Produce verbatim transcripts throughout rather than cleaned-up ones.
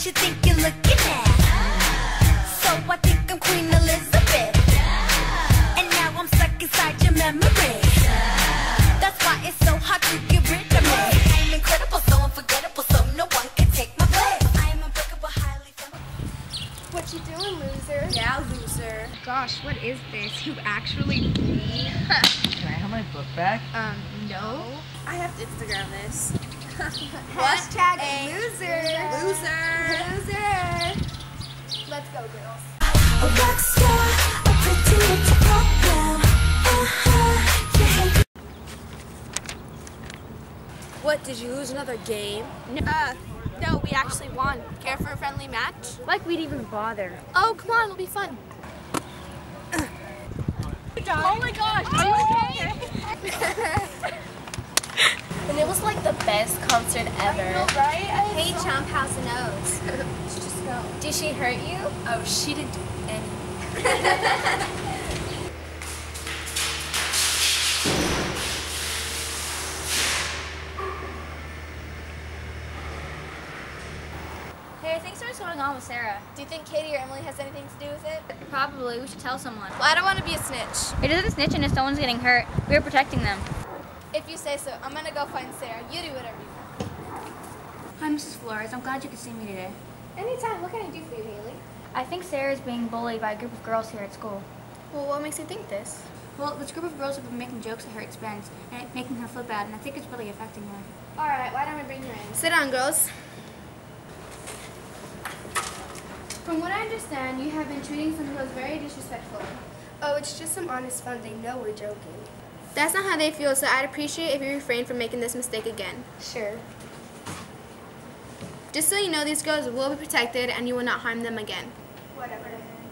what you think you're looking at. So I think I'm Queen Elizabeth, and now I'm stuck inside your memory. That's why it's so hard to get rid of me. I'm incredible, so unforgettable, so no one can take my place. I'm unbreakable, highly flammable. What you doing, loser? Yeah, loser. Gosh, what is this? You actually read? Can I have my book back? Um, no. I have to Instagram this. Hashtag a loser. Loser. Loser. Let's go, girls. A rock star, a pretty little pop now. Uh-huh, you hate. What, did you lose another game? No. Uh, no, we actually won. Care for a friendly match? Like we'd even bother. Oh, come on, it'll be fun. Oh my gosh, are you okay? And it was like the best concert ever. Right? Hey, Chomp, how's the nose? Just go. Did she hurt you? Oh, she didn't do anything. Hey, I think something's going on with Sarah. Do you think Katie or Emily has anything to do with it? Probably. We should tell someone. Well, I don't want to be a snitch. It isn't snitching if someone's getting hurt. We're protecting them. If you say so, I'm gonna go find Sarah. You do whatever you want. Hi, Missus Flores. I'm glad you could see me today. Anytime. What can I do for you, Haley? I think Sarah's being bullied by a group of girls here at school. Well, what makes you think this? Well, this group of girls have been making jokes at her expense and it making her feel bad, and I think it's really affecting her. All right. Why don't we bring her in? Sit down, girls. From what I understand, you have been treating some girls very disrespectful. Oh, it's just some honest fun. They know we're joking. That's not how they feel, so I'd appreciate if you refrain from making this mistake again. Sure. Just so you know, these girls will be protected and you will not harm them again. Whatever.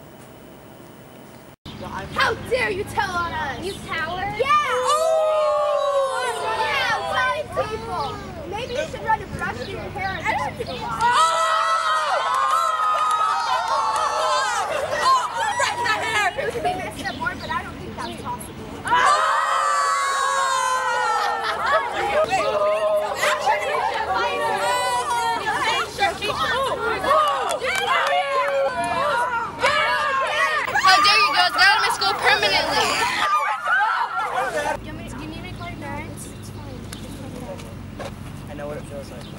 How dare you tell on us? You coward! Yeah! Oh! Yeah, white people! Maybe you should run a brush through your hair and I don't think it could be messed up more, but I don't think that's possible. How dare you girls? Get out of my school permanently. Do you need me to call your parents? It's fine. I know what it feels like.